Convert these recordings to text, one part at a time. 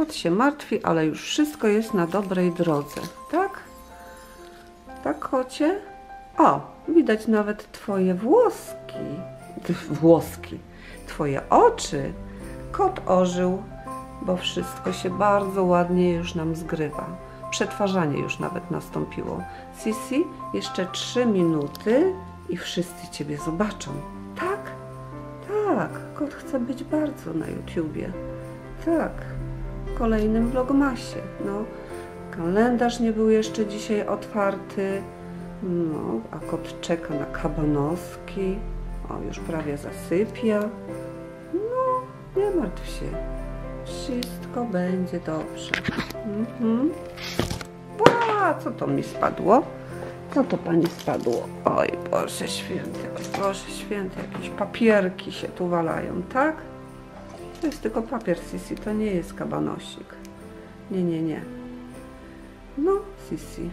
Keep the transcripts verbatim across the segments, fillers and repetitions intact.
Kot się martwi, ale już wszystko jest na dobrej drodze. Tak? Tak, kocie? O, widać nawet twoje włoski. Włoski. Twoje oczy. Kot ożył, bo wszystko się bardzo ładnie już nam zgrywa. Przetwarzanie już nawet nastąpiło. Sisi, jeszcze trzy minuty i wszyscy ciebie zobaczą. Tak? Tak, kot chce być bardzo na YouTubie. Tak, w kolejnym vlogmasie. No, kalendarz nie był jeszcze dzisiaj otwarty. No, a kot czeka na kabanoski. O, już prawie zasypia. No, nie martw się. Wszystko będzie dobrze. Mhm. Ła, co to mi spadło? Co to pani spadło? Oj, Boże święty, oj, Boże święty, jakieś papierki się tu walają, tak? To jest tylko papier, Sisi, to nie jest kabanosik. Nie, nie, nie. No, Sisi.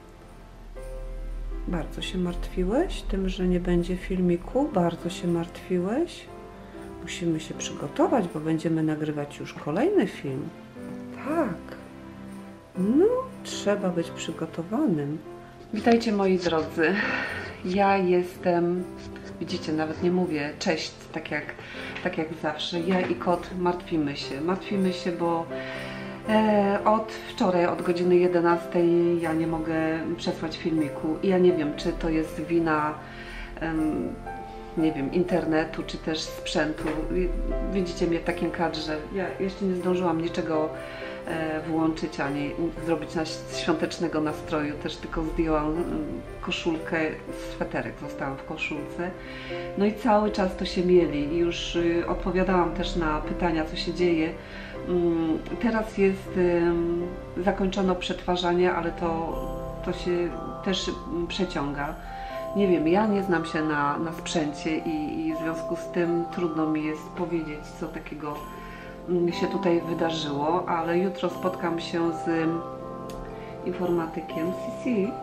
Bardzo się martwiłeś tym, że nie będzie filmiku? Bardzo się martwiłeś? Musimy się przygotować, bo będziemy nagrywać już kolejny film. Tak. No, trzeba być przygotowanym. Witajcie, moi drodzy. Ja jestem, widzicie, nawet nie mówię cześć, tak jak, tak jak zawsze. Ja i kot martwimy się. Martwimy się, bo e, od wczoraj, od godziny jedenastej ja nie mogę przesłać filmiku. I ja nie wiem, czy to jest wina em, nie wiem, internetu, czy też sprzętu. Widzicie mnie w takim kadrze. Ja jeszcze nie zdążyłam niczego e, włączyć, ani zrobić na świątecznego nastroju. Też tylko zdjęłam koszulkę, sweterek zostałam w koszulce. No i cały czas to się mieli. I już y, odpowiadałam też na pytania, co się dzieje. Ym, teraz jest y, zakończono przetwarzanie, ale to, to się też przeciąga. Nie wiem, ja nie znam się na, na sprzęcie i, i w związku z tym trudno mi jest powiedzieć, co takiego się tutaj wydarzyło, ale jutro spotkam się z informatykiem Sisi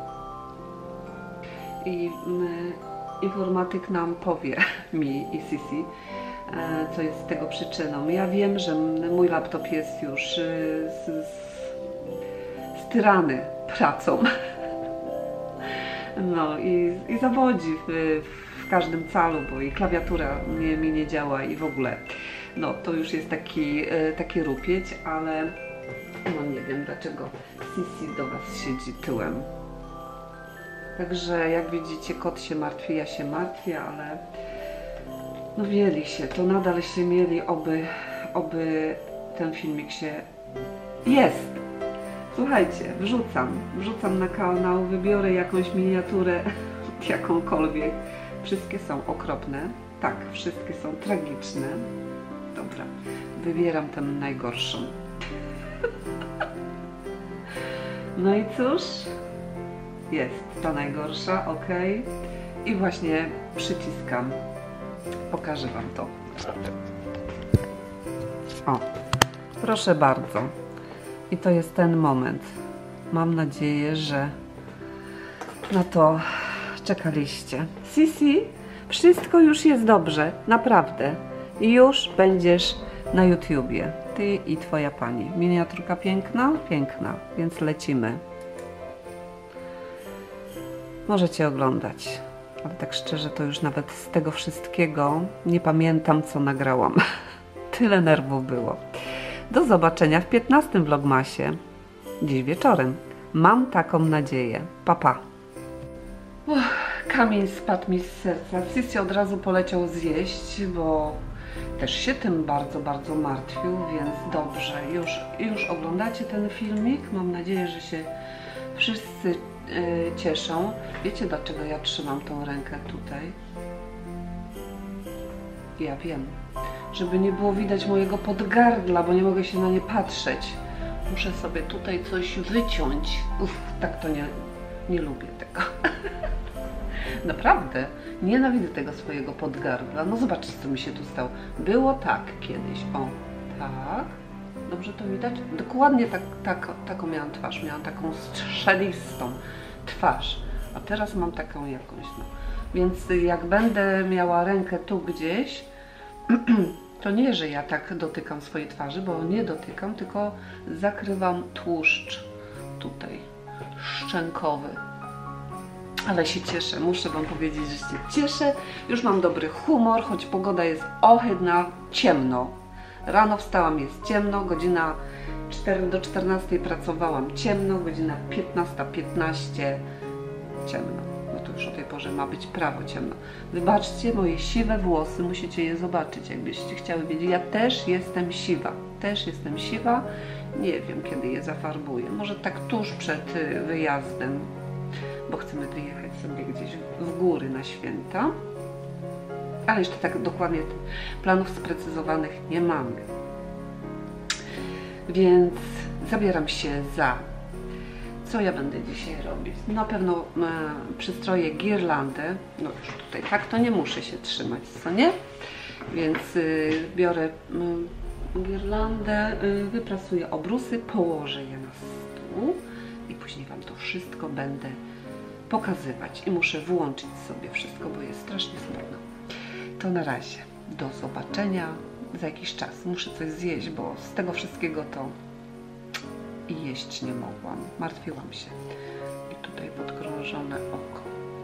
i y, informatyk nam powie, mi i Sisi, y, co jest tego przyczyną. Ja wiem, że mój laptop jest już y, styrany pracą. No i, i zawodzi w, w każdym calu, bo i klawiatura nie, mi nie działa i w ogóle. No to już jest taki, taki rupieć, ale no nie wiem dlaczego Sisi do Was siedzi tyłem. Także jak widzicie, kot się martwi, ja się martwię, ale no mieli się, to nadal się mieli, oby, oby ten filmik się jest. Słuchajcie, wrzucam, wrzucam na kanał, wybiorę jakąś miniaturę, jakąkolwiek. Wszystkie są okropne, tak, wszystkie są tragiczne. Dobra, wybieram tę najgorszą. No i cóż, jest ta najgorsza, ok. I właśnie przyciskam, pokażę Wam to. O, proszę bardzo. I to jest ten moment. Mam nadzieję, że na to czekaliście. Sisi, wszystko już jest dobrze, naprawdę. Już będziesz na YouTubie. Ty i twoja pani. Miniaturka piękna? Piękna, więc lecimy. Możecie oglądać. Ale tak szczerze, to już nawet z tego wszystkiego nie pamiętam, co nagrałam. Tyle nerwów było. Do zobaczenia w piętnastym vlogmasie. Dziś wieczorem. Mam taką nadzieję. Pa, pa. Uff, kamień spadł mi z serca. Sisi od razu poleciał zjeść, bo też się tym bardzo, bardzo martwił, więc dobrze. Już, już oglądacie ten filmik. Mam nadzieję, że się wszyscy yy, cieszą. Wiecie, dlaczego ja trzymam tą rękę tutaj? Ja wiem. Żeby nie było widać mojego podgardla, bo nie mogę się na nie patrzeć. Muszę sobie tutaj coś wyciąć. Uff, tak to nie, nie lubię tego. Naprawdę, nienawidzę tego swojego podgardla. No zobaczcie, co mi się tu stało. Było tak kiedyś. O, tak. Dobrze to widać? Dokładnie tak, tak, taką miałam twarz. Miałam taką strzelistą twarz. A teraz mam taką jakąś. No. Więc jak będę miała rękę tu gdzieś, To nie, że ja tak dotykam swojej twarzy, bo nie dotykam, tylko zakrywam tłuszcz tutaj szczękowy. Ale się cieszę, muszę Wam powiedzieć, że się cieszę. Już mam dobry humor, choć pogoda jest ohydna, ciemno. Rano wstałam, jest ciemno, godzina do czternastej pracowałam ciemno, godzina piętnasta piętnaście ciemno. No to już o tej porze ma być prawo ciemno. Wybaczcie moje siwe włosy, musicie je zobaczyć, jakbyście chciały wiedzieć. Ja też jestem siwa, też jestem siwa. Nie wiem, kiedy je zafarbuję. Może tak tuż przed wyjazdem, bo chcemy wyjechać sobie gdzieś w góry na święta. Ale jeszcze tak dokładnie planów sprecyzowanych nie mamy. Więc zabieram się za... Co ja będę dzisiaj robić? Na pewno e, przystroję girlandę. No już tutaj tak to nie muszę się trzymać, co nie? Więc y, biorę y, girlandę, y, wyprasuję obrusy, położę je na stół i później Wam to wszystko będę pokazywać. I muszę włączyć sobie wszystko, bo jest strasznie smutno. To na razie. Do zobaczenia za jakiś czas. Muszę coś zjeść, bo z tego wszystkiego to i jeść nie mogłam. Martwiłam się. I tutaj podkrążone oko.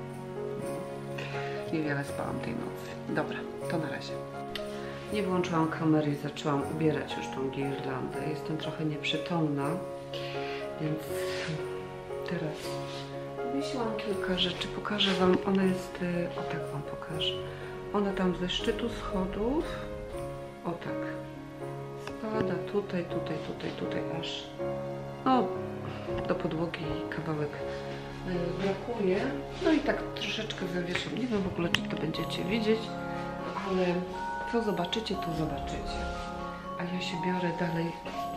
Niewiele spałam tej nocy. Dobra, to na razie. Nie włączyłam kamery i zaczęłam ubierać już tą girlandę. Jestem trochę nieprzytomna, więc teraz wysiłam kilka rzeczy. Pokażę Wam. Ona jest... O tak Wam pokażę. Ona tam ze szczytu schodów, o tak, spada tutaj, tutaj, tutaj, tutaj aż, no, do podłogi kawałek y, brakuje. No i tak troszeczkę zawieszam. Nie wiem w ogóle, czy to będziecie widzieć, ale co zobaczycie, to zobaczycie. A ja się biorę dalej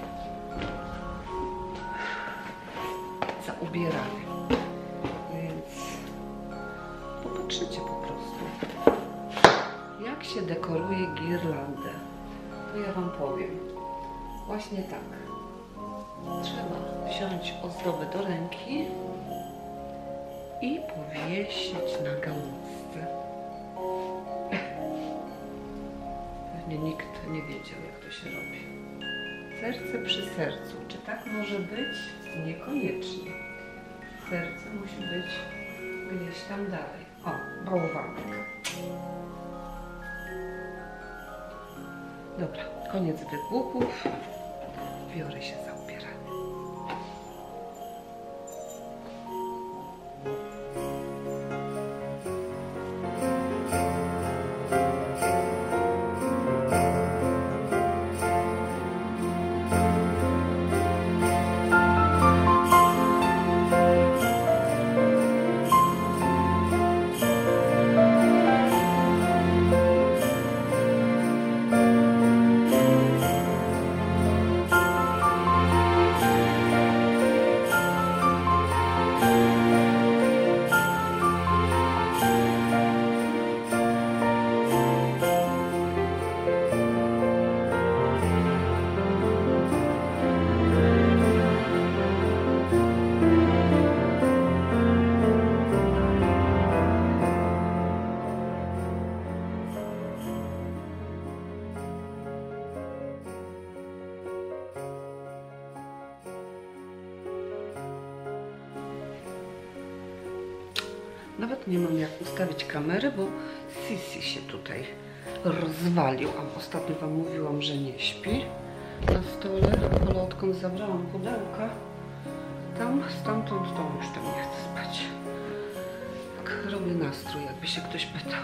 za ubieranie. Więc popatrzycie po prostu, jak się dekoruje girlandę. To ja Wam powiem. Właśnie tak. Trzeba wziąć ozdobę do ręki i powiesić na gałązce. Pewnie nikt nie wiedział, jak to się robi. Serce przy sercu. Czy tak może być? Niekoniecznie. Serce musi być gdzieś tam dalej. O, bałwanek. Dobra, koniec wygłupów. Biorę się za ubieranie. Nawet nie mam jak ustawić kamery, bo Sisi się tutaj rozwalił. A ostatnio Wam mówiłam, że nie śpi na stole, ale odkąd zabrałam pudełka, tam, stamtąd, to już tam nie chce spać. Tak robię nastrój, jakby się ktoś pytał.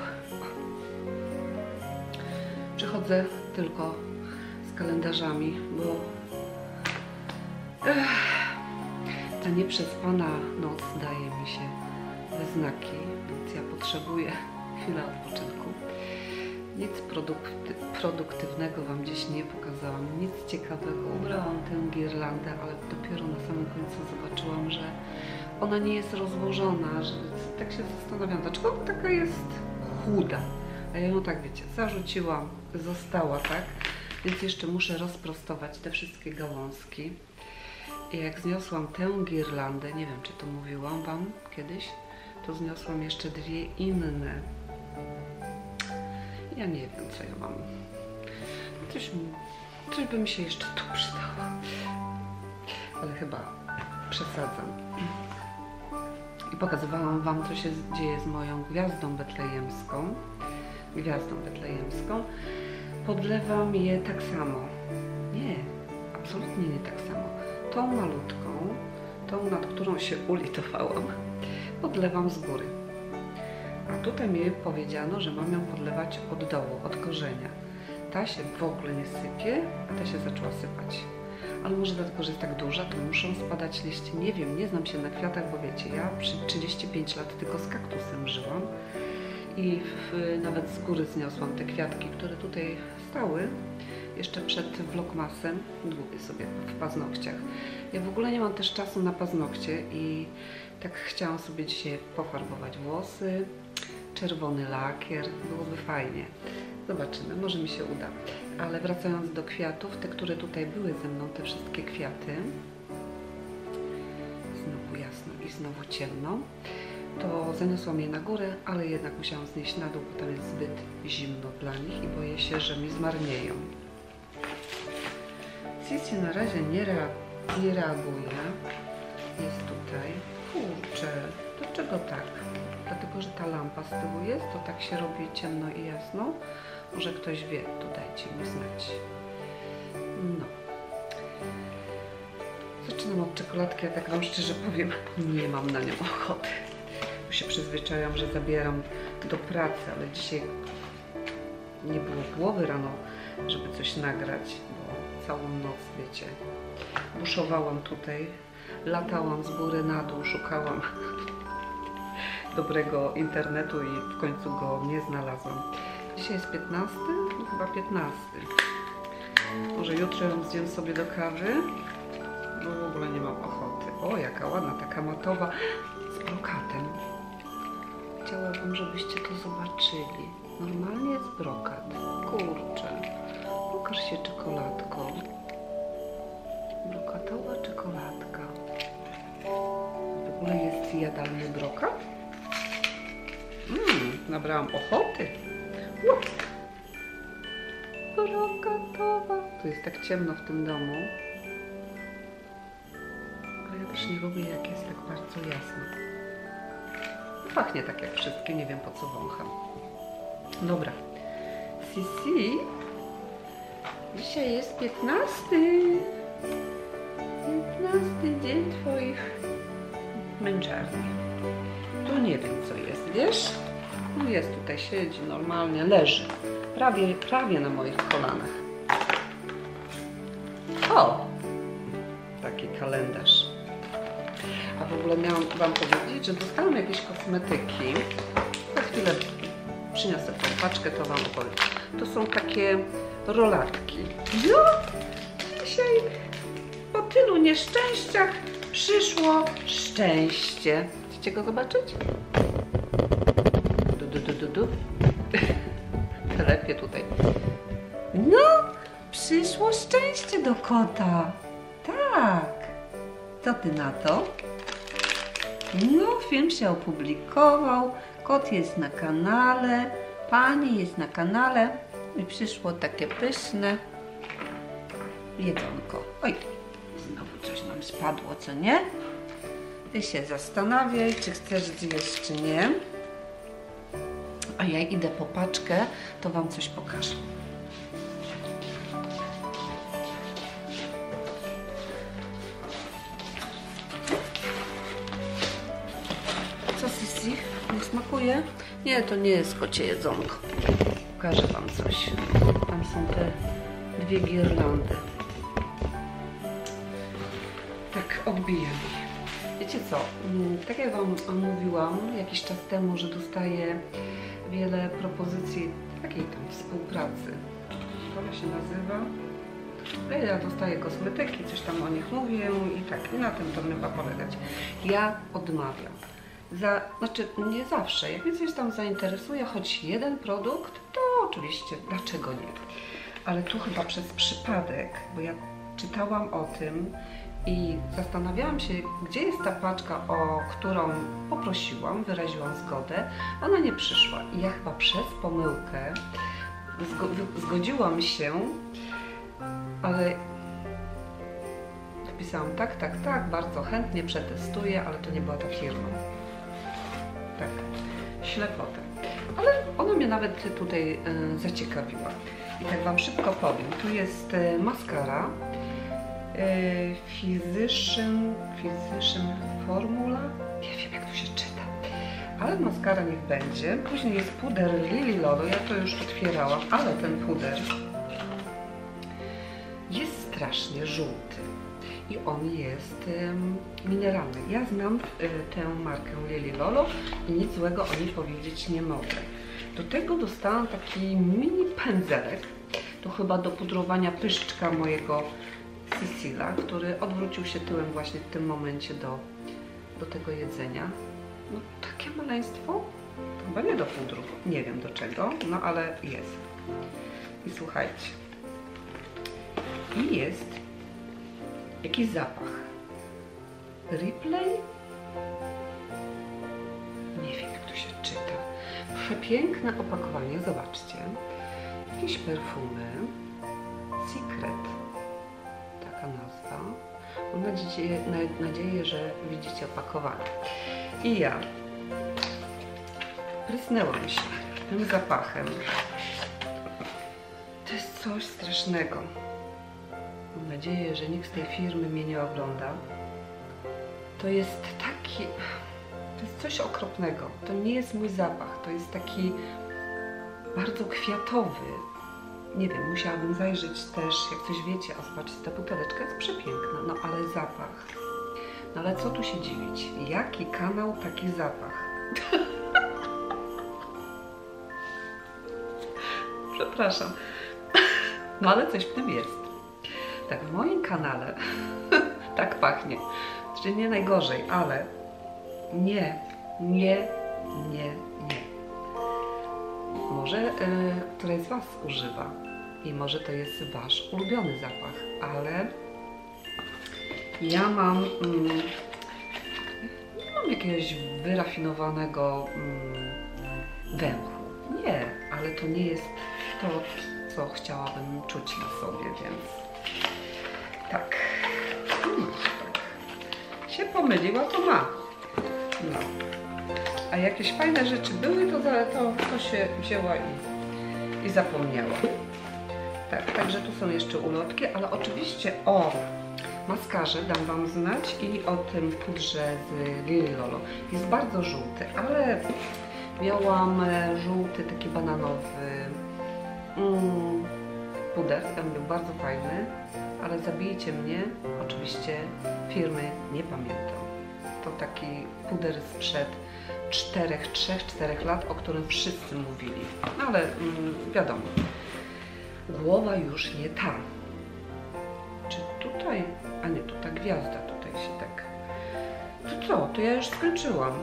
Przychodzę tylko z kalendarzami, bo ech, ta nieprzespana noc daje mi się we znaki, więc ja potrzebuję chwilę odpoczynku. Nic produkty, produktywnego Wam gdzieś nie pokazałam, nic ciekawego. Ubrałam tę girlandę, ale dopiero na samym końcu zobaczyłam, że ona nie jest rozłożona, że tak się zastanawiam, dlaczego ona taka jest chuda. A ja ją tak, wiecie, zarzuciłam, została, tak? Więc jeszcze muszę rozprostować te wszystkie gałązki. I jak zniosłam tę girlandę, nie wiem, czy to mówiłam Wam kiedyś, to zniosłam jeszcze dwie inne. Ja nie wiem, co ja mam. Coś, coś by mi się jeszcze tu przydało. Ale chyba przesadzam. I pokazywałam Wam, co się dzieje z moją gwiazdą betlejemską. Gwiazdą betlejemską. Podlewam je tak samo. Nie, absolutnie nie tak samo. Tą malutką, tą, nad którą się ulitowałam, podlewam z góry. A tutaj mi powiedziano, że mam ją podlewać od dołu, od korzenia. Ta się w ogóle nie sypie, a ta się zaczęła sypać. Ale może dlatego, że jest tak duża, to muszą spadać liście. Nie wiem, nie znam się na kwiatach, bo wiecie, ja przez trzydzieści pięć lat tylko z kaktusem żyłam. I w, nawet z góry zniosłam te kwiatki, które tutaj stały jeszcze przed vlogmasem. Długie sobie w paznokciach. Ja w ogóle nie mam też czasu na paznokcie i tak chciałam sobie dzisiaj pofarbować włosy. Czerwony lakier, byłoby fajnie. Zobaczymy, może mi się uda. Ale wracając do kwiatów, te, które tutaj były ze mną, te wszystkie kwiaty, znowu jasno i znowu ciemno, to zaniosłam je na górę, ale jednak musiałam znieść na dół, bo tam jest zbyt zimno dla nich i boję się, że mi zmarnieją. Sisi na razie nie, rea nie reaguje. Jest tutaj. Kurczę, dlaczego tak? Dlatego, że ta lampa z tyłu jest, to tak się robi ciemno i jasno. Może ktoś wie, to dajcie mi znać. No. Zaczynam od czekoladki, ja tak Wam szczerze powiem, nie mam na nią ochoty. Bo się przyzwyczaiłam, że zabieram do pracy, ale dzisiaj nie było głowy rano, żeby coś nagrać, bo całą noc, wiecie, buszowałam tutaj, latałam z góry na dół, szukałam dobrego internetu i w końcu go nie znalazłam. Dzisiaj jest piętnasty? No chyba piętnasty. Może jutro ją zjem sobie do kawy, bo w ogóle nie mam ochoty. O, jaka ładna, taka matowa, z brokatem. Chciałabym, żebyście to zobaczyli. Normalnie jest brokat. Kurczę. Pokaż się czekoladką. Brokatowa czekoladka. W ogóle jest jadalny brokat? Mmm, nabrałam ochoty. Łup. Brokatowa. Tu jest tak ciemno w tym domu. Ale ja też nie lubię, jak jest tak bardzo jasno. Pachnie tak jak wszystkie, nie wiem po co wącham. Dobra. Sisi. Dzisiaj jest piętnasty. piętnasty dzień Twoich męczarni. Tu nie wiem co jest, wiesz? No jest tutaj, siedzi normalnie, leży. Prawie, prawie na moich kolanach. O! Taki kalendarz. A w ogóle miałam Wam powiedzieć, że dostałam jakieś kosmetyki. Za chwilę przyniosę tą paczkę, to Wam opowiem. To są takie rolatki. No! Dzisiaj po tylu nieszczęściach przyszło szczęście. Chcecie go zobaczyć? Du, du, du, du, du. Telepie tutaj. No! Przyszło szczęście do kota. Tak. Co ty na to? No, film się opublikował. Kot jest na kanale. Pani jest na kanale. I przyszło takie pyszne jedzonko. Oj, znowu coś nam spadło, co nie? Ty się zastanawiaj, czy chcesz zjeść, czy nie. A ja idę po paczkę, to Wam coś pokażę. Co, Sisi? Nie smakuje? Nie, to nie jest kocie jedzonko. Pokażę Wam coś. Tam są te dwie girlandy. Tak, odbijam. Wiecie co? Tak jak Wam mówiłam jakiś czas temu, że dostaję wiele propozycji takiej tam współpracy. To się nazywa. Ja dostaję kosmetyki, coś tam o nich mówię i tak, i na tym to chyba polegać. Ja odmawiam. Za, znaczy nie zawsze, jak mnie coś tam zainteresuje, choć jeden produkt, to oczywiście, dlaczego nie? Ale tu chyba przez przypadek, bo ja czytałam o tym i zastanawiałam się, gdzie jest ta paczka, o którą poprosiłam, wyraziłam zgodę, ona nie przyszła i ja chyba przez pomyłkę zgo zgodziłam się, ale napisałam tak, tak, tak, bardzo chętnie przetestuję, ale to nie była ta firma. Tak, ślepotę. Ale ona mnie nawet tutaj y, zaciekawiła. I tak Wam szybko powiem, tu jest y, maskara y, Physician, Physician Formula, nie wiem jak to się czyta, ale maskara niech będzie. Później jest puder Lily Lolo, ja to już otwierałam, ale ten puder jest strasznie żółty i on jest y, mineralny. Ja znam y, tę markę Lily Lolo i nic złego o niej powiedzieć nie mogę. Do tego dostałam taki mini pędzelek, to chyba do pudrowania pyszczka mojego Cecila, który odwrócił się tyłem właśnie w tym momencie do, do tego jedzenia. No takie maleństwo, to chyba nie do pudru, nie wiem do czego, no ale jest. I słuchajcie, i jest jakiś zapach. Replay? Nie wiem jak to się czyta. Przepiękne opakowanie, zobaczcie. Jakieś perfumy. Secret. Taka nazwa. Mam nadzieję, nadzieję, że widzicie opakowanie. I ja prysnęłam się tym zapachem. To jest coś strasznego. Mam nadzieję, że nikt z tej firmy mnie nie ogląda. To jest taki... To jest coś okropnego. To nie jest mój zapach. To jest taki bardzo kwiatowy. Nie wiem, musiałabym zajrzeć też, jak coś wiecie, a zobaczcie, ta buteleczka jest przepiękna, no ale zapach. No ale co tu się dziwić? Jaki kanał, taki zapach? Przepraszam. No ale coś w tym jest. Tak, w moim kanale tak pachnie. Czyli nie najgorzej, ale nie, nie, nie, nie. Może y, któraś z Was używa i może to jest Wasz ulubiony zapach, ale ja mam, mm, nie mam jakiegoś wyrafinowanego mm, węchu. Nie, ale to nie jest to, co chciałabym czuć na sobie, więc tak. Hmm, tak. Się pomyliła, to ma. No. A jakieś fajne rzeczy były, to, to, to się wzięła i, i zapomniała. Tak, także tu są jeszcze ulotki, ale oczywiście o maskarze dam Wam znać i o tym pudrze z Lily Lolo. Jest bardzo żółty, ale miałam żółty, taki bananowy mm, puder, ten był bardzo fajny, ale zabijcie mnie, oczywiście firmy nie pamiętam. To taki puder sprzed czterech, trzech, czterech lat, o którym wszyscy mówili. Ale mm, wiadomo, głowa już nie ta. Czy tutaj? A nie, to ta gwiazda tutaj się tak... To co? To ja już skończyłam.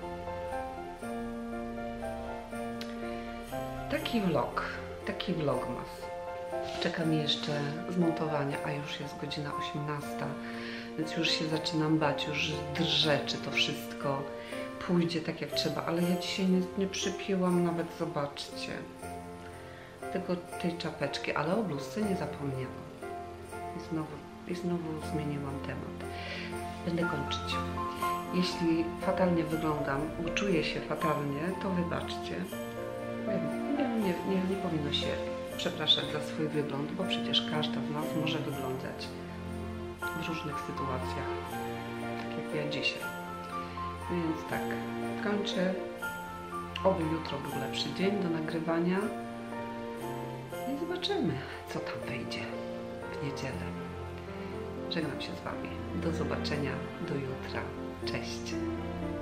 Taki vlog, taki vlogmas. Czeka mi jeszcze zmontowanie, a już jest godzina osiemnasta, więc już się zaczynam bać, już drżę, czy to wszystko pójdzie tak jak trzeba, ale ja dzisiaj nie, nie przypięłam nawet, zobaczcie, tylko tej czapeczki, ale o bluzce nie zapomniałam. I znowu, i znowu zmieniłam temat. Będę kończyć. Jeśli fatalnie wyglądam, bo czuję się fatalnie, to wybaczcie. Nie, nie, nie, nie powinno się przepraszać za swój wygląd, bo przecież każda z nas może wyglądać w różnych sytuacjach, tak jak ja dzisiaj. Więc tak, kończę. Oby jutro był lepszy dzień do nagrywania i zobaczymy, co tam wyjdzie w niedzielę. Żegnam się z Wami. Do zobaczenia, do jutra. Cześć!